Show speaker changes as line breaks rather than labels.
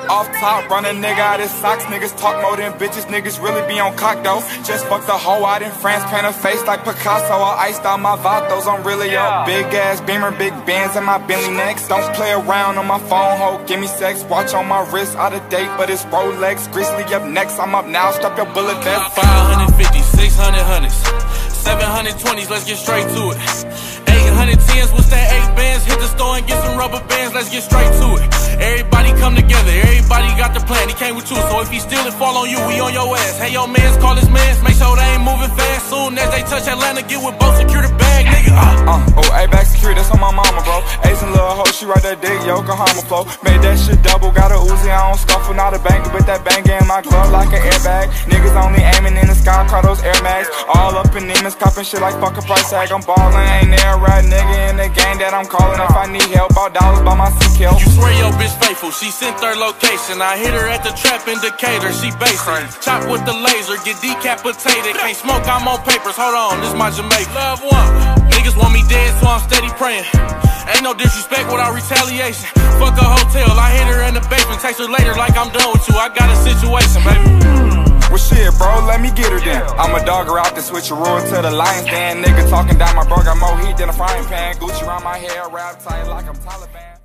Off top, run a nigga out his socks. Niggas talk more than bitches, niggas really be on cock though. Just fucked a hoe out in France, paint her face like Picasso. I iced out my vatos, I'm really up. Big ass Beamer, big bands in my Bentley next. Don't play around on my phone, ho, give me sex. Watch on my wrist, out of date, but it's Rolex. Grizzly up next, I'm up now, strap your bullet vest.
550, 600 hundreds, 720s, let's get straight to it. 810s, what's that 8 bands? Hit the store and get some rubber bands, let's get straight to it. Everybody come together, everybody got the plan, he came with you. So if he steal it, fall on you, we on your ass. Hey, yo, mans, call his mans, make sure they ain't moving fast. Soon as they touch Atlanta, get with both, secure the bag, nigga.
A-back security, that's on my mama, bro. Ace and little hoe, she right there, dig Yokohama flow. Made that shit double, got a Uzi, I don't scuffle, not a banger, but that banger in my glove like an airbag. Niggas only aiming in the sky, call those Air Max. All up in demons, copping shit like fuck a price tag. I'm ballin', ain't there a right nigga in the game that I'm calling. If I need help, all dollars by my CQ.
You swear your bitch faithful, she sent her location. I hit her at the trap indicator, she basic. Chop with the laser, get decapitated. Can't smoke, I'm on papers, hold on, this my Jamaica. Love one, niggas want me dead, so I'm steady praying. Ain't no disrespect without retaliation. Fuck a hotel, I hit her in the basement. Text her later like I'm done with you, I got a situation, baby.
Well shit, bro, let me get her then. I'm a dogger out the switcheroo to the lion's den. Nigga talking down my bro, got more heat than a frying pan. Gucci around my hair, wrapped tight like I'm Taliban.